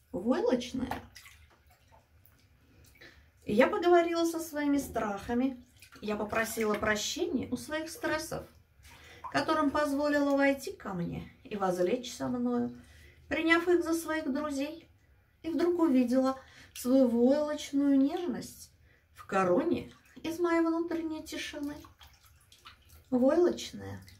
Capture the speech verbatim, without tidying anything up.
войлочная. Я поговорила со своими страхами. Я попросила прощения у своих стрессов, которым позволила войти ко мне и возлечь со мною, приняв их за своих друзей. И вдруг увидела свою войлочную нежность в короне из моей внутренней тишины. Войлочная.